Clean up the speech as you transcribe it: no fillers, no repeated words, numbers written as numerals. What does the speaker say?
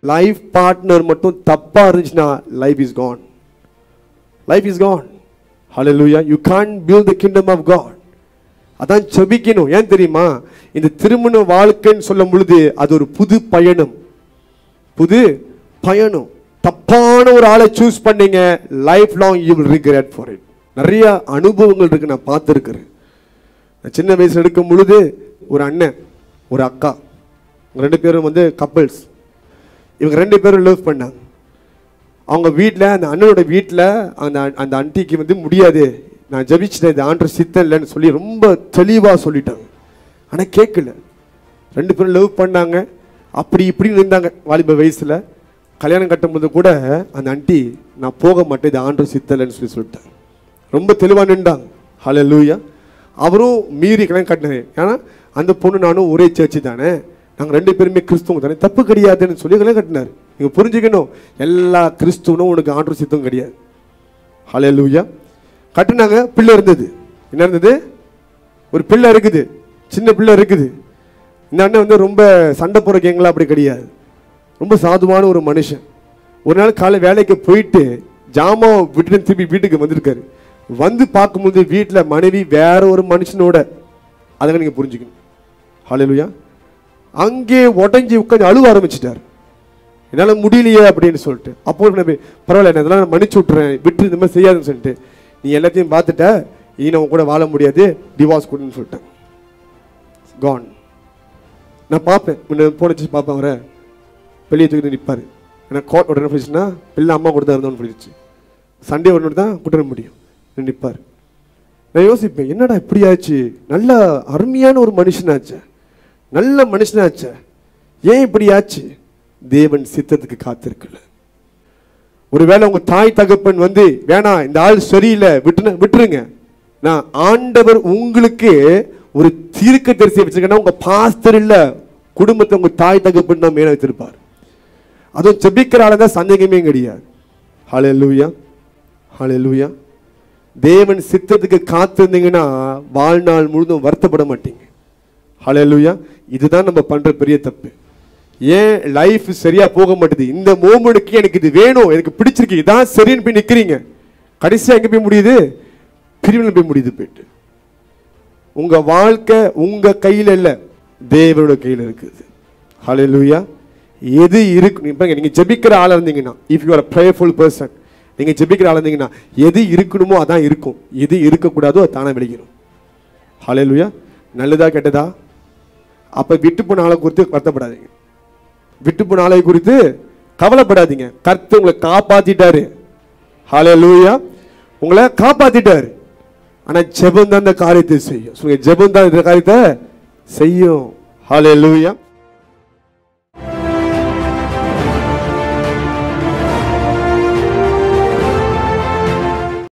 Life partner மட்டும் தப்பா இருந்துச்சுன்னா life is gone. Life is gone. Hallelujah. You can't build the kingdom of God. அதான் ஜெபிக்கணும். ஏன் தெரியுமா? இந்த திருமண வாழ்க்கைன்னு சொல்லும் பொழுது அது ஒரு புது பயணம். புது பயணம். தப்பான ஒரு ஆளை சூஸ் பண்ணீங்க, life long you will regret for it. நிறைய அனுபவங்கள் இருக்கு, நான் பார்த்துருக்கிறேன். நான் சின்ன வயசுல இருக்கும் பொழுது ஒரு அண்ணன் ஒரு அக்கா, ரெண்டு பேரும் கப்பிள்ஸ். இவங்க ரெண்டு பேரும் லவ் பண்ணாங்க. அவங்க வீட்டில், அந்த அண்ணனோட வீட்டில் அந்த ஆண்டிக்கு முடியாது, நான் ஜபிச்சிட்டேன், இது ஆண்டவர் சித்தம் இல்லைன்னு சொல்லி ரொம்ப தெளிவாக சொல்லிட்டாங்க. ஆனால் கேட்கல. ரெண்டு பேரும் லவ் பண்ணாங்க, அப்படி இப்படின்னு இருந்தாங்க வாலிப வயசில். கல்யாணம் கட்டும்போது கூட அந்த ஆண்டி நான் போக மாட்டேன், இது ஆண்டவர் சித்தம் இல்லைன்னு சொல்லிட்டாங்க. ரொம்ப தெளிவாக நின்றாங்க. ஹல்லேலூயா. அவரும் மீறி கல்யாணம் கட்டினாரு. ஏன்னா அந்த பொண்ணு நானும் ஒரே சர்ச்சு தானே, நாங்கள் ரெண்டு பேருமே கிறிஸ்துவங்க தானே, தப்பு கிடையாதுன்னு சொல்லி கல்யாணம் கட்டினார். நீங்கள் புரிஞ்சுக்கணும், எல்லா கிறிஸ்துவனும் உனக்கு ஆண்டவர் சித்தம் கிடையாது. ஹல்லேலூயா. கட்டினாங்க. பிள்ளை இருந்தது. என்ன இருந்தது? ஒரு பிள்ளை இருக்குது, சின்ன பிள்ளை இருக்குது. இந்த அண்ணன் ரொம்ப சண்டை போகிற கேங்களா அப்படி கிடையாது, ரொம்ப சாதுவான ஒரு மனுஷன். ஒரு நாள் காலை வேலைக்கு போயிட்டு ஜாமான் விட்டுட்டு திருப்பி வீட்டுக்கு வந்திருக்காரு. வந்து பார்க்கும்போது வீட்டில் மனைவி வேற ஒரு மனுஷனோட. அதை நீங்கள் புரிஞ்சுக்கணும். ஹல்லேலூயா. அங்கே உடஞ்சி உட்காந்து அழுவ ஆரம்பிச்சிட்டார். என்னால் முடியலையே அப்படின்னு சொல்லிட்டு. அப்போ பரவாயில்ல, நான் இதெல்லாம் மன்னிச்சு விட்டுறேன், விட்டு இந்த மாதிரி செய்யாதுன்னு சொல்லிட்டு, நீ எல்லாத்தையும் பார்த்துட்ட, இனி நம்ம கூட வாழ முடியாது, டிவோர்ஸ் கொடுன்னு சொல்லிட்டேன். கான். நான் பார்ப்பேன், முன்ன போனச்சு பார்ப்பேன், அவரை வெளியே தூக்கி நிற்பார். ஏன்னா கோர்ட் உடனே போயிடுச்சுன்னா பிள்ளை அம்மா கூட தான் இருந்தோன்னு போயிடுச்சு, சண்டே ஒன்று தான் கூட்ட முடியும், நிற்பார். நான் யோசிப்பேன், என்னடா இப்படி ஆச்சு, நல்ல அருமையான ஒரு மனுஷனாச்சு, நல்ல மனுஷனாச்சு, ஏன் இப்படி ஆச்சு? தேவன் சித்தத்துக்கு காத்திருக்கல. ஒருவேளை உங்க தாய் தகப்பன் வேணாம், இந்த ஆள் சரியில்லை, விட்டுருங்க. நான் ஆண்டவர் உங்களுக்கு ஒரு தீர்க்கதரிசியை வச்சிருக்கேன்னா உங்க பாஸ்டர் இல்ல, குடும்பத்தை உங்க தாய் தகப்பன் தான் மேல வைத்திருப்பார். அதுவும் ஜெபிக்கிற ஆளா தான் சந்தேகமே கிடையாது. ஹல்லேலூயா. ஹல்லேலூயா. தேவன் சித்தத்துக்கு காத்திருந்தீங்கன்னா வாழ்நாள் முழுதும் வருத்தப்பட மாட்டீங்க. ஹல்லேலூயா. இதுதான் நம்ம பண்ற பெரிய தப்பு. ஏன் லைஃப் சரியா போக மாட்டேது? இந்த மோமெண்ட்க்கு எனக்கு இது வேணும், எனக்கு பிடிச்சிருக்கு, இதான் சரின்னு போய் நிக்கிறீங்க. கடைசியா எங்க போய் முடியுது? பிரிவில் போய் முடியுது. போயிட்டு உங்க வாழ்க்கை உங்க கையில இல்ல, தேவனோட கையில இருக்குது. ஹல்லேலூயா. எது இருக்கு, நீங்க ஜெபிக்கிற ஆளா இருந்தீங்கன்னா, if you are a prayerful person, நீங்க ஜெபிக்கிற ஆளா இருந்தீங்கன்னா எது இருக்கணுமோ அதான் இருக்கும், எது இருக்கக்கூடாதோ அது தானே விலகிடும். ஹல்லேலூயா. நல்லதா கெட்டதா? அப்ப விட்டு போன ஆளை குறித்து வருத்தப்படாதீங்க, விட்டு போன ஆளை குறித்து கவலைப்படாதீங்க. கர்த்தர் உங்களை காப்பாத்திட்டாரு. ஹல்லேலூயா. உங்களை காப்பாத்திட்டாரு. ஆனா ஜெபம் தான் இந்த காரியத்தை செய்யும். ஜெபம் தான் இந்த காரியத்தை செய்யும். ஹல்லேலூயா.